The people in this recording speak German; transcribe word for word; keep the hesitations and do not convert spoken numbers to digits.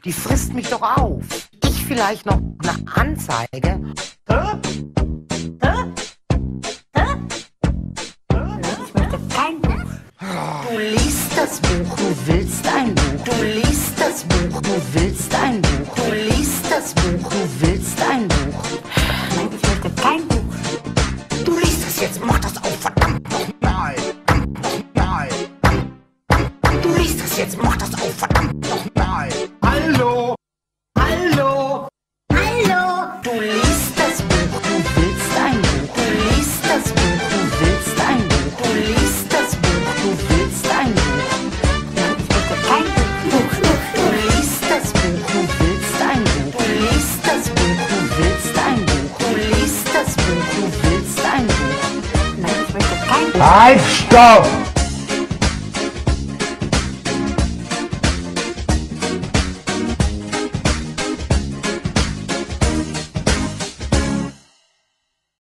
Die frisst mich doch auf. Ich vielleicht noch eine Anzeige? Hä? Hä? Hä? Ich möchte kein Buch. Du liest das Buch, du willst ein Buch. Du liest das Buch, du willst ein Buch. Du liest das Buch, du willst ein Buch. Nein, ich möchte kein Buch. Du liest das jetzt, mach das auf, verdammt nochmal. Nochmal. Du liest das jetzt, mach das auf, verdammt nochmal. Hallo? Hallo? Hallo? Du liest das Buch, du willst ein Buch. Du liest das Buch, du willst ein Buch. Du liest das Buch, du willst ein Buch. Nein, ich möchte kein Buch. Du liest das Buch, du willst ein Buch. Du liest das Buch, du willst ein Buch. Du liest das Buch, du willst ein Buch. Nein, ich möchte kein Buch. Halt, stopp!